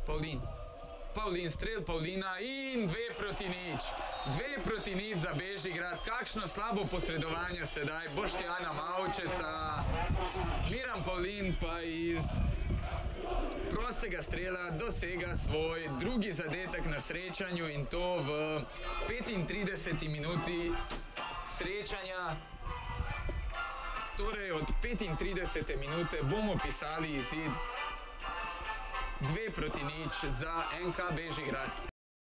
Pavlin, strel Pavlina in 2-0. 2-0 za Bežigrad. Kakšno slabo posredovanje sedaj Boštjana Mavčeca. Miran Pavlin pa iz prostega strela dosega svoj drugi zadetek na srečanju in to v 35. minuti srečanja. Torej od 35. minute bomo pisali izid 2-0 za NK Bežigrad.